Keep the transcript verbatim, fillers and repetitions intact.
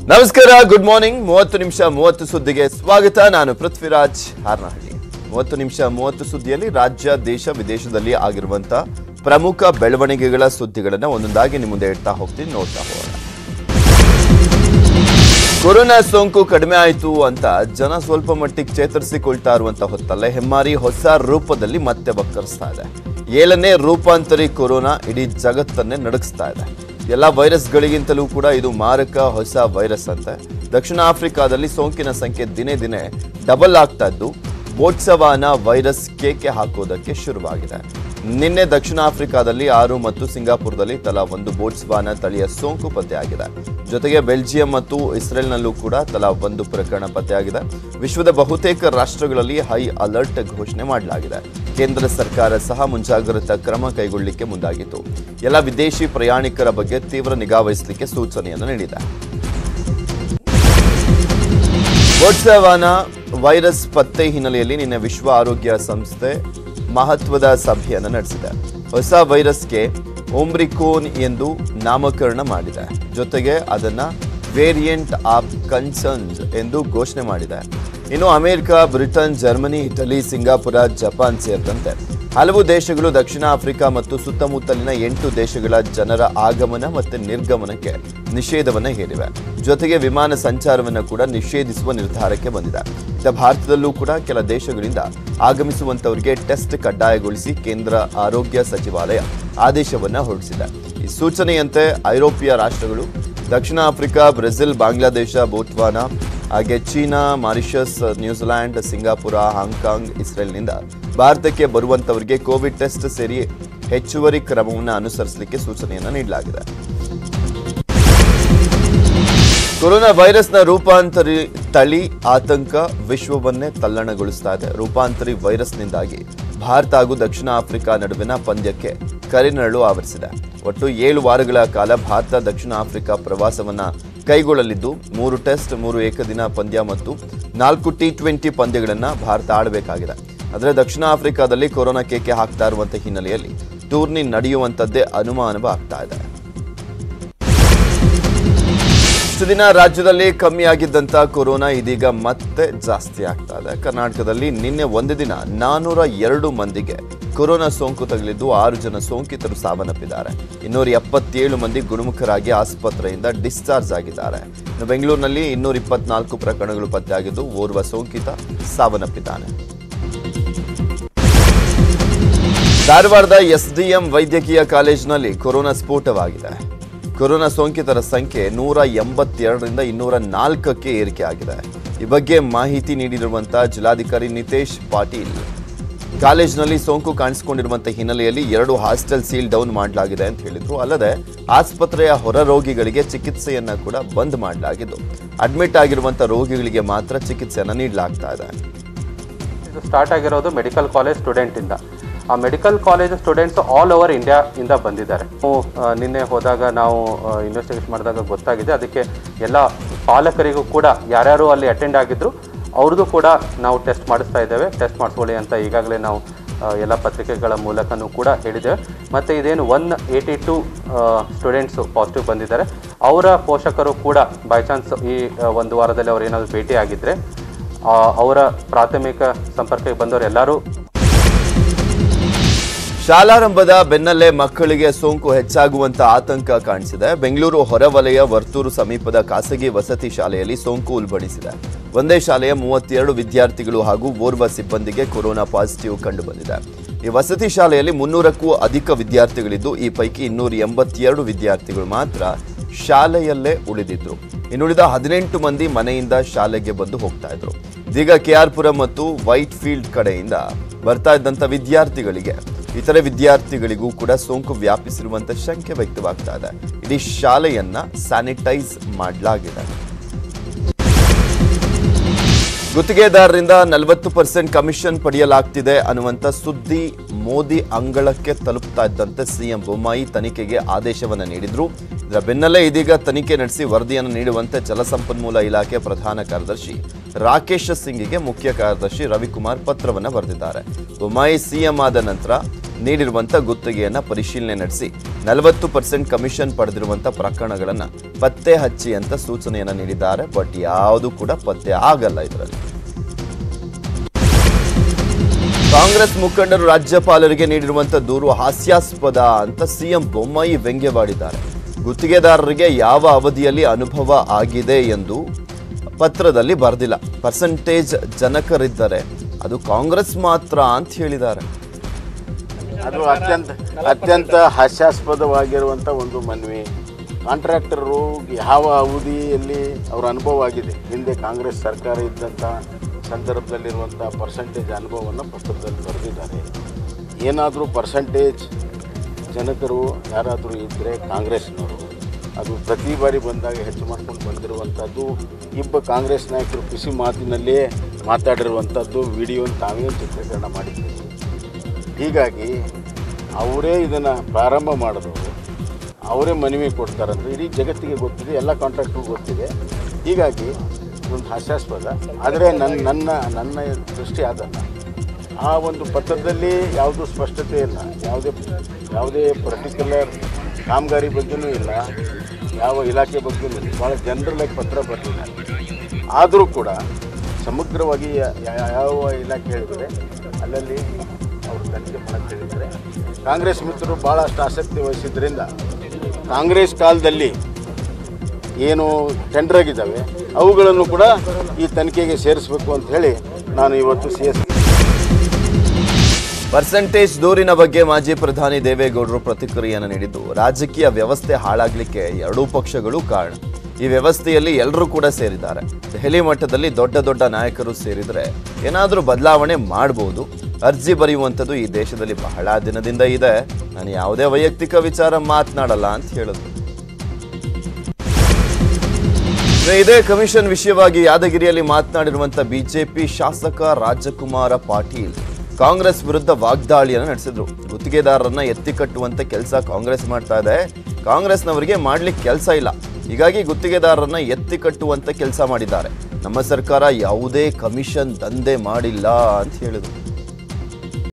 ನಮಸ್ಕಾರ, good morning. ಮೂವತ್ತು ನಿಮಿಷ ಮೂವತ್ತು ಸುದ್ದಿಗೆ ಸ್ವಾಗತ. ನಾನು ಪೃಥ್ವಿರಾಜ್ ಹಾರ್ನಹಳ್ಳಿ. ಮೂವತ್ತು ನಿಮಿಷ ಮೂವತ್ತು ಸುದ್ದಿಯಲ್ಲಿ ರಾಜ್ಯ, ದೇಶ, ವಿದೇಶದಲ್ಲಿ ಆಗಿರುವಂತಹ ಪ್ರಮುಖ ಬೆಳವಣಿಗೆಗಳ ಸುದ್ದಿಗಳನ್ನು ಒಂದೊಂದಾಗಿ ನಿಮ್ಮ ಮುಂದೆ ಇಡ್ತಾ ಹೋಗ್ತೀನಿ, ನೋಡ್ತಾ ಹೋಗೋಣ. ಕೊರೋನಾ ಸೋಂಕು ಕಡಿಮೆ ಆಯಿತು ಅಂತ ಜನ ಸ್ವಲ್ಪ ಮಟ್ಟಿಗೆ ಚೇತರಿಸಿಕೊಳ್ತಾ ಇರುವಂತ ಹೊತ್ತಲ್ಲೇ ಹೆಮ್ಮಾರಿ ಹೊಸ ರೂಪದಲ್ಲಿ ಮತ್ತೆ ಬಕ್ಕರಿಸ್ತಾ ಇದೆ. ಏಳನೇ ರೂಪಾಂತರಿ ಕೊರೋನಾ ಇಡೀ ಜಗತ್ತನ್ನೇ ನಡುಗಿಸ್ತಾ ಇದೆ. ಎಲ್ಲ ವೈರಸ್ಗಳಿಗಿಂತಲೂ ಕೂಡ ಇದು ಮಾರಕ ಹೊಸ ವೈರಸ್ ಅಂತೆ. ದಕ್ಷಿಣ ಆಫ್ರಿಕಾದಲ್ಲಿ ಸೋಂಕಿನ ಸಂಖ್ಯೆ ದಿನೇ ದಿನೇ ಡಬಲ್ ಆಗ್ತಾ ಇದ್ದು ಬೋಟ್ಸವಾನಾ ವೈರಸ್ ಕೇಕೆ ಹಾಕೋದಕ್ಕೆ ಶುರುವಾಗಿದೆ. ನಿನ್ನೆ ದಕ್ಷಿಣ ಆಫ್ರಿಕಾದಲ್ಲಿ ಆರು ಮತ್ತು ಸಿಂಗಾಪುರದಲ್ಲಿ ತಲಾ ಒಂದು ಬೋಟ್ಸವಾನಾ ತಳಿಯ ಸೋಂಕು ಪತ್ತೆಯಾಗಿದೆ. ಜೊತೆಗೆ ಬೆಲ್ಜಿಯಂ ಮತ್ತು ಇಸ್ರೇಲ್ನಲ್ಲೂ ಕೂಡ ತಲಾ ಒಂದು ಪ್ರಕರಣ ಪತ್ತೆಯಾಗಿದೆ. ವಿಶ್ವದ ಬಹುತೇಕ ರಾಷ್ಟ್ರಗಳಲ್ಲಿ ಹೈ ಅಲರ್ಟ್ ಘೋಷಣೆ ಮಾಡಲಾಗಿದೆ. ಕೇಂದ್ರ ಸರ್ಕಾರ ಸಹ ಮುಂಜಾಗ್ರತಾ ಕ್ರಮ ಕೈಗೊಳ್ಳಲಿಕ್ಕೆ ಮುಂದಾಗಿತ್ತು. ಎಲ್ಲ ವಿದೇಶಿ ಪ್ರಯಾಣಿಕರ ಬಗ್ಗೆ ತೀವ್ರ ನಿಗಾ ವಹಿಸಲಿಕ್ಕೆ ಸೂಚನೆಯನ್ನು ನೀಡಿದೆ. ಬೋಟ್ಸವಾನಾ ವೈರಸ್ ಪತ್ತೆ ಹಿನ್ನೆಲೆಯಲ್ಲಿ ನಿನ್ನೆ ವಿಶ್ವ ಆರೋಗ್ಯ ಸಂಸ್ಥೆ ಮಹತ್ವದ ಸಭೆಯನ್ನು ನಡೆಸಿದೆ. ಹೊಸ ವೈರಸ್ಗೆ ಓಮ್ರಿಕೋನ್ ಎಂದು ನಾಮಕರಣ ಮಾಡಿದೆ. ಜೊತೆಗೆ ಅದನ್ನ ವೇರಿಯಂಟ್ ಆಫ್ ಕನ್ಸರ್ನ್ಸ್ ಎಂದು ಘೋಷಣೆ ಮಾಡಿದೆ. ಇನ್ನು America, Britain, Germany, Italy, Singapore, Japan ಸೇರಿದಂತೆ ಹಲವು ದೇಶಗಳು ದಕ್ಷಿಣ ಆಫ್ರಿಕಾ ಮತ್ತು ಸುತ್ತಮುತ್ತಲಿನ ಎಂಟು ದೇಶಗಳ ಜನರ ಆಗಮನ ಮತ್ತು ನಿರ್ಗಮನಕ್ಕೆ ನಿಷೇಧವನ್ನು ಹೇರಿವೆ. ಜೊತೆಗೆ ವಿಮಾನ ಸಂಚಾರವನ್ನು ಕೂಡ ನಿಷೇಧಿಸುವ ನಿರ್ಧಾರಕ್ಕೆ ಬಂದಿದೆ. ಇತ್ತ ಭಾರತದಲ್ಲೂ ಕೂಡ ಕೆಲ ದೇಶಗಳಿಂದ ಆಗಮಿಸುವಂತವರಿಗೆ ಟೆಸ್ಟ್ ಕಡ್ಡಾಯಗೊಳಿಸಿ ಕೇಂದ್ರ ಆರೋಗ್ಯ ಸಚಿವಾಲಯ ಆದೇಶವನ್ನು ಹೊರಡಿಸಿದೆ. ಈ ಸೂಚನೆಯಂತೆ ಐರೋಪ್ಯ ರಾಷ್ಟ್ರಗಳು ದಕ್ಷಿಣ ಆಫ್ರಿಕಾ, ಬ್ರೆಜಿಲ್, ಬಾಂಗ್ಲಾದೇಶ, ಬೋಟ್ವಾನಾ, ಹಾಗೆ China, Mauritius, New Zealand, Singapore, Hong Kong, ಇಸ್ರೇಲ್ನಿಂದ ಭಾರತಕ್ಕೆ ಬರುವಂತವರಿಗೆ ಕೋವಿಡ್ ಟೆಸ್ಟ್ ಸೇರಿ ಹೆಚ್ಚುವರಿ ಕ್ರಮವನ್ನು ಅನುಸರಿಸಲಿಕ್ಕೆ ಸೂಚನೆಯನ್ನು ನೀಡಲಾಗಿದೆ. ಕೊರೋನಾ ವೈರಸ್ನ ರೂಪಾಂತರಿ ತಳಿ ಆತಂಕ ವಿಶ್ವವನ್ನೇ ತಲ್ಲಣಗೊಳಿಸ್ತಾ ಇದೆ. ರೂಪಾಂತರಿ ವೈರಸ್ನಿಂದಾಗಿ ಭಾರತ ಹಾಗೂ ದಕ್ಷಿಣ ಆಫ್ರಿಕಾ ನಡುವಿನ ಪಂದ್ಯಕ್ಕೆ ಕರಿನೆರಳು ಆವರಿಸಿದೆ. ಒಟ್ಟು ಏಳು ವಾರಗಳ ಕಾಲ ಭಾರತ ದಕ್ಷಿಣ ಆಫ್ರಿಕಾ ಪ್ರವಾಸವನ್ನ ಕೈಗೊಳ್ಳಲಿದ್ದು ಮೂರು ಟೆಸ್ಟ್, ಮೂರು ಏಕದಿನ ಪಂದ್ಯ ಮತ್ತು ನಾಲ್ಕು ಟಿ ಟ್ವೆಂಟಿ ಪಂದ್ಯಗಳನ್ನು ಭಾರತ ಆಡಬೇಕಾಗಿದೆ. ಆದರೆ ದಕ್ಷಿಣ ಆಫ್ರಿಕಾದಲ್ಲಿ ಕೊರೋನಾ ಕೇಕೆ ಹಾಕ್ತಾ ಇರುವಂತಹ ಹಿನ್ನೆಲೆಯಲ್ಲಿ ಟೂರ್ನಿ ನಡೆಯುವಂತದ್ದೇ ಅನುಮಾನವಾಗ್ತಾ ಇದೆ. ಇಷ್ಟು ದಿನ ರಾಜ್ಯದಲ್ಲಿ ಕಮ್ಮಿ ಆಗಿದ್ದಂತ ಕೊರೋನಾ ಇದೀಗ ಮತ್ತೆ ಜಾಸ್ತಿ ಆಗ್ತಾ ಇದೆ. ಕರ್ನಾಟಕದಲ್ಲಿ ನಿನ್ನೆ ಒಂದು ದಿನ ನಾನೂರ ಎರಡು ಮಂದಿಗೆ ಕೊರೋನಾ ಸೋಂಕು ತಗುಲಿದ್ದು ಆರು ಜನ ಸೋಂಕಿತರು ಸಾವನ್ನಪ್ಪಿದ್ದಾರೆ. ಇನ್ನೂರ ಎಪ್ಪತ್ತೇಳು ಮಂದಿ ಗುಣಮುಖರಾಗಿ ಆಸ್ಪತ್ರೆಯಿಂದ ಡಿಸ್ಚಾರ್ಜ್ ಆಗಿದ್ದಾರೆ. ಇನ್ನು ಬೆಂಗಳೂರಿನಲ್ಲಿ ಇನ್ನೂರ ಇಪ್ಪತ್ನಾಲ್ಕು ಪ್ರಕರಣಗಳು ಪತ್ತೆಯಾಗಿದ್ದು ಓರ್ವ ಸೋಂಕಿತ ಸಾವನ್ನಪ್ಪಿದ್ದಾನೆ. ಧಾರವಾಡದ ಎಸ್ಡಿಎಂ ವೈದ್ಯಕೀಯ ಕಾಲೇಜಿನಲ್ಲಿ ಕೊರೋನಾ ಸ್ಫೋಟವಾಗಿದೆ. ಕೊರೋನಾ ಸೋಂಕಿತರ ಸಂಖ್ಯೆ ನೂರ ಎಂಬತ್ತೆರಡರಿಂದ ಇನ್ನೂರ ನಾಲ್ಕಕ್ಕೆ ಏರಿಕೆ ಆಗಿದೆ. ಈ ಬಗ್ಗೆ ಮಾಹಿತಿ ನೀಡಿರುವಂತಹ ಜಿಲ್ಲಾಧಿಕಾರಿ ನಿತೇಶ್ ಪಾಟೀಲ್, ಕಾಲೇಜಿನಲ್ಲಿ ಸೋಂಕು ಕಾಣಿಸಿಕೊಂಡಿರುವಂತಹ ಹಿನ್ನೆಲೆಯಲ್ಲಿ ಎರಡು ಹಾಸ್ಟೆಲ್ ಸೀಲ್ ಡೌನ್ ಮಾಡಲಾಗಿದೆ ಅಂತ ಹೇಳಿದ್ರು. ಅಲ್ಲದೆ ಆಸ್ಪತ್ರೆಯ ಹೊರ ರೋಗಿಗಳಿಗೆ ಚಿಕಿತ್ಸೆಯನ್ನ ಕೂಡ ಬಂದ್ ಮಾಡಲಾಗಿದ್ದು ಅಡ್ಮಿಟ್ ಆಗಿರುವಂತಹ ರೋಗಿಗಳಿಗೆ ಮಾತ್ರ ಚಿಕಿತ್ಸೆಯನ್ನು ನೀಡಲಾಗ್ತಾ ಇದೆ. ಇದು ಸ್ಟಾರ್ಟ್ ಆಗಿರೋದು ಮೆಡಿಕಲ್ ಕಾಲೇಜ್ ಸ್ಟೂಡೆಂಟ್ ಇಂದ. ಆ medical college students all over India ಇಂದ ಬಂದಿದ್ದಾರೆ. ನಿನ್ನೆ ಹೋದಾಗ ನಾವು ಇನ್ವೆಸ್ಟಿಗೇಷನ್ ಮಾಡಿದಾಗ ಗೊತ್ತಾಗಿದೆ. ಅದಕ್ಕೆ ಎಲ್ಲ ಪಾಲಕರಿಗೂ ಕೂಡ ಯಾರ್ಯಾರು ಅಲ್ಲಿ ಅಟೆಂಡ್ ಆಗಿದ್ರು ಅವ್ರದ್ದು ಕೂಡ ನಾವು ಟೆಸ್ಟ್ ಮಾಡಿಸ್ತಾ ಇದ್ದೇವೆ. ಟೆಸ್ಟ್ ಮಾಡಿಸ್ಕೊಳ್ಳಿ ಅಂತ ಈಗಾಗಲೇ ನಾವು ಎಲ್ಲ ಪತ್ರಿಕೆಗಳ ಮೂಲಕನೂ ಕೂಡ ಹೇಳಿದ್ದೇವೆ. ಮತ್ತು ಇದೇನು one eighty two students positive ಬಂದಿದ್ದಾರೆ. ಅವರ ಪೋಷಕರು ಕೂಡ ಬೈ ಚಾನ್ಸ್ ಈ ಒಂದು ವಾರದಲ್ಲಿ ಅವ್ರು ಏನಾದರೂ ಭೇಟಿ ಆಗಿದ್ದರೆ ಅವರ ಪ್ರಾಥಮಿಕ ಸಂಪರ್ಕಕ್ಕೆ ಬಂದವರು ಎಲ್ಲರೂ. ಶಾಲಾರಂಭದ ಬೆನ್ನಲ್ಲೇ ಮಕ್ಕಳಿಗೆ ಸೋಂಕು ಹೆಚ್ಚಾಗುವಂತ ಆತಂಕ ಕಾಣಿಸಿದೆ. ಬೆಂಗಳೂರು ಹೊರವಲಯ ವರ್ತೂರು ಸಮೀಪದ ಖಾಸಗಿ ವಸತಿ ಶಾಲೆಯಲ್ಲಿ ಸೋಂಕು ಉಲ್ಬಣಿಸಿದೆ. ಒಂದೇ ಶಾಲೆಯ ಮೂವತ್ತೆರಡು ವಿದ್ಯಾರ್ಥಿಗಳು ಹಾಗೂ ಓರ್ವ ಸಿಬ್ಬಂದಿಗೆ ಕೊರೋನಾ ಪಾಸಿಟಿವ್ ಕಂಡುಬಂದಿದೆ. ಈ ವಸತಿ ಶಾಲೆಯಲ್ಲಿ ಮುನ್ನೂರಕ್ಕೂ ಅಧಿಕ ವಿದ್ಯಾರ್ಥಿಗಳಿದ್ದು ಈ ಪೈಕಿ ಇನ್ನೂರ ಎಂಬತ್ತೆರಡು ವಿದ್ಯಾರ್ಥಿಗಳು ಮಾತ್ರ ಶಾಲೆಯಲ್ಲೇ ಉಳಿದಿದ್ರು. ಇನ್ನುಳಿದ ಹದಿನೆಂಟು ಮಂದಿ ಮನೆಯಿಂದ ಶಾಲೆಗೆ ಬಂದು ಹೋಗ್ತಾ ಇದ್ರು. ಇದೀಗ ಕೆಆರ್ಪುರ ಮತ್ತು ವೈಟ್ ಫೀಲ್ಡ್ ಕಡೆಯಿಂದ ಬರ್ತಾ ಇದ್ದಂತ ವಿದ್ಯಾರ್ಥಿಗಳಿಗೆ ಇತರೆ ವಿದ್ಯಾರ್ಥಿಗಳಿಗೂ ಕೂಡ ಸೋಂಕು ವ್ಯಾಪಿಸಿರುವಂತ ಶಂಕೆ ವ್ಯಕ್ತವಾಗ್ತಾ ಇದೆ. ಇಡೀ ಶಾಲೆಯನ್ನ ಸ್ಯಾನಿಟೈಸ್ ಮಾಡಲಾಗಿದೆ. ಗುತ್ತಿಗೆದಾರರಿಂದ ನಲವತ್ತು ಪರ್ಸೆಂಟ್ ಕಮಿಷನ್ ಪಡೆಯಲಾಗ್ತಿದೆ ಅನ್ನುವಂಥ ಸುದ್ದಿ ಮೋದಿ ಅಂಗಳಕ್ಕೆ ತಲುಪ್ತಾ ಇದ್ದಂತೆ ಸಿಎಂ ಬೊಮ್ಮಾಯಿ ತನಿಖೆಗೆ ಆದೇಶವನ್ನು ನೀಡಿದ್ರು. ಇದರ ಬೆನ್ನಲ್ಲೇ ಇದೀಗ ತನಿಖೆ ನಡೆಸಿ ವರದಿಯನ್ನು ನೀಡುವಂತೆ ಜಲಸಂಪನ್ಮೂಲ ಇಲಾಖೆ ಪ್ರಧಾನ ಕಾರ್ಯದರ್ಶಿ ರಾಕೇಶ್ ಸಿಂಗಿಗೆ ಮುಖ್ಯ ಕಾರ್ಯದರ್ಶಿ ರವಿಕುಮಾರ್ ಪತ್ರವನ್ನು ಬರೆದಿದ್ದಾರೆ. ಬೊಮ್ಮಾಯಿ ಸಿಎಂ ಆದ ನಂತರ ನೀಡಿರುವಂಥ ಗುತ್ತಿಗೆಯನ್ನು ಪರಿಶೀಲನೆ ನಡೆಸಿ ನಲವತ್ತು ಪರ್ಸೆಂಟ್ ಕಮಿಷನ್ ಪಡೆದಿರುವಂಥ ಪ್ರಕರಣಗಳನ್ನು ಪತ್ತೆ ಹಚ್ಚಿ ಅಂತ ಸೂಚನೆಯನ್ನು ನೀಡಿದ್ದಾರೆ. ಬಟ್ ಯಾವುದು ಕೂಡ ಪತ್ತೆ ಆಗಲ್ಲ ಇದರಲ್ಲಿ. ಕಾಂಗ್ರೆಸ್ ಮುಖಂಡರು ರಾಜ್ಯಪಾಲರಿಗೆ ನೀಡಿರುವಂಥ ದೂರು ಹಾಸ್ಯಾಸ್ಪದ ಅಂತ ಸಿಎಂ ಬೊಮ್ಮಾಯಿ ವ್ಯಂಗ್ಯವಾಡಿದ್ದಾರೆ. ಗುತ್ತಿಗೆದಾರರಿಗೆ ಯಾವ ಅವಧಿಯಲ್ಲಿ ಅನುಭವ ಆಗಿದೆ ಎಂದು ಪತ್ರದಲ್ಲಿ ಬರೆದಿಲ್ಲ. ಪರ್ಸೆಂಟೇಜ್ ಜನಕರಿದ್ದರೆ ಅದು ಕಾಂಗ್ರೆಸ್ ಮಾತ್ರ ಅಂತ ಹೇಳಿದ್ದಾರೆ. ಅದು ಅತ್ಯಂತ ಅತ್ಯಂತ ಹಾಸ್ಯಾಸ್ಪದವಾಗಿರುವಂಥ ಒಂದು ಮನವಿ. ಕಾಂಟ್ರಾಕ್ಟರು ಯಾವ ಅವಧಿಯಲ್ಲಿ ಅವರ ಅನುಭವ ಆಗಿದೆ, ಹಿಂದೆ ಕಾಂಗ್ರೆಸ್ ಸರ್ಕಾರ ಇದ್ದಂಥ ಸಂದರ್ಭದಲ್ಲಿರುವಂಥ ಪರ್ಸೆಂಟೇಜ್ ಅನುಭವವನ್ನು ಪತ್ರದಲ್ಲಿ ಬರೆದಿದ್ದಾರೆ. ಏನಾದರೂ ಪರ್ಸೆಂಟೇಜ್ ಜನಕರು ಯಾರಾದರೂ ಇದ್ದರೆ ಕಾಂಗ್ರೆಸ್ನವರು, ಅದು ಪ್ರತಿ ಬಾರಿ ಬಂದಾಗ ಹೆಚ್ಚು ಮಾಡ್ಕೊಂಡು ಬಂದಿರುವಂಥದ್ದು. ಇಬ್ಬ ಕಾಂಗ್ರೆಸ್ ನಾಯಕರು ಖುಷಿ ಮಾತಿನಲ್ಲೇ ಮಾತಾಡಿರುವಂಥದ್ದು ವಿಡಿಯೋ ತಾವೇ ಚಿತ್ರೀಕರಣ ಮಾಡಿದ್ದೀವಿ. ಹೀಗಾಗಿ ಅವರೇ ಇದನ್ನು ಪ್ರಾರಂಭ ಮಾಡಿದವರು, ಅವರೇ ಮನವಿ ಕೊಡ್ತಾರಂದ್ರೆ ಇಡೀ ಜಗತ್ತಿಗೆ ಗೊತ್ತಿದೆ, ಎಲ್ಲ ಕಾಂಟ್ರಾಕ್ಟ್ರಿಗೂ ಗೊತ್ತಿದೆ. ಹೀಗಾಗಿ ಒಂದು ಹಾಸ್ಯಾಸ್ಪದ. ಆದರೆ ನನ್ನ ನನ್ನ ನನ್ನ ದೃಷ್ಟಿ ಅದಲ್ಲ. ಆ ಒಂದು ಪತ್ರದಲ್ಲಿ ಯಾವುದೂ ಸ್ಪಷ್ಟತೆ ಇಲ್ಲ, ಯಾವುದೇ ಯಾವುದೇ ಪರ್ಟಿಕ್ಯುಲರ್ ಕಾಮಗಾರಿ ಬಗ್ಗೆಯೂ ಇಲ್ಲ, ಯಾವ ಇಲಾಖೆ ಬಗ್ಗೆಯೂ ಇಲ್ಲ. ಭಾಳ ಜನರಲಾಗಿ ಪತ್ರ ಬರಲಿಲ್ಲ. ಆದರೂ ಕೂಡ ಸಮಗ್ರವಾಗಿ ಯಾವ ಇಲಾಖೆ ಹೇಳಿದರೆ ಅಲ್ಲಲ್ಲಿ ಅವರು ತನಿಖೆ ಮಾಡಕ್ಕೆ ಹೇಳಿದರೆ, ಕಾಂಗ್ರೆಸ್ ಮಿತ್ರರು ಭಾಳಷ್ಟು ಆಸಕ್ತಿ ವಹಿಸಿದ್ರಿಂದ ಕಾಂಗ್ರೆಸ್ ಕಾಲದಲ್ಲಿ ಏನು ಟೆಂಡರ್ ಆಗಿದ್ದಾವೆ ಅವುಗಳನ್ನು ಕೂಡ ಈ ತನಿಖೆಗೆ ಸೇರಿಸಬೇಕು ಅಂತ ಹೇಳಿ ನಾನು ಇವತ್ತು ಸಿ ಎಸ್ ಪರ್ಸೆಂಟೇಜ್ ದೂರಿನ ಬಗ್ಗೆ ಮಾಜಿ ಪ್ರಧಾನಿ ದೇವೇಗೌಡರು ಪ್ರತಿಕ್ರಿಯೆಯನ್ನು ನೀಡಿದ್ದು, ರಾಜಕೀಯ ವ್ಯವಸ್ಥೆ ಹಾಳಾಗಲಿಕ್ಕೆ ಎರಡೂ ಪಕ್ಷಗಳು ಕಾರಣ. ಈ ವ್ಯವಸ್ಥೆಯಲ್ಲಿ ಎಲ್ಲರೂ ಕೂಡ ಸೇರಿದ್ದಾರೆ. ದೆಹಲಿ ಮಟ್ಟದಲ್ಲಿ ದೊಡ್ಡ ದೊಡ್ಡ ನಾಯಕರು ಸೇರಿದರೆ ಏನಾದರೂ ಬದಲಾವಣೆ ಮಾಡಬಹುದು. ಅರ್ಜಿ ಬರೆಯುವಂಥದ್ದು ಈ ದೇಶದಲ್ಲಿ ಬಹಳ ದಿನದಿಂದ ಇದೆ. ನಾನು ಯಾವುದೇ ವೈಯಕ್ತಿಕ ವಿಚಾರ ಮಾತನಾಡಲ್ಲ ಅಂತ ಹೇಳಿದ್ರು. ಇದೇ ಕಮಿಷನ್ ವಿಷಯವಾಗಿ ಯಾದಗಿರಿಯಲ್ಲಿ ಮಾತನಾಡಿರುವಂಥ ಬಿಜೆಪಿ ಶಾಸಕ ರಾಜಕುಮಾರ ಪಾಟೀಲ್ ಕಾಂಗ್ರೆಸ್ ವಿರುದ್ಧ ವಾಗ್ದಾಳಿಯನ್ನು ನಡೆಸಿದ್ರು. ಗುತ್ತಿಗೆದಾರರನ್ನ ಎತ್ತಿ ಕಟ್ಟುವಂತ ಕೆಲಸ ಕಾಂಗ್ರೆಸ್ ಮಾಡ್ತಾ ಇದೆ, ಕಾಂಗ್ರೆಸ್ನವರಿಗೆ ಮಾಡ್ಲಿಕ್ಕೆ ಕೆಲಸ ಇಲ್ಲ, ಹೀಗಾಗಿ ಗುತ್ತಿಗೆದಾರರನ್ನ ಎತ್ತಿ ಕಟ್ಟುವಂತ ಕೆಲಸ ಮಾಡಿದ್ದಾರೆ. ನಮ್ಮ ಸರ್ಕಾರ ಯಾವುದೇ ಕಮಿಷನ್ ದಂಧೆ ಮಾಡಿಲ್ಲ ಅಂತ ಹೇಳಿದ್ರು.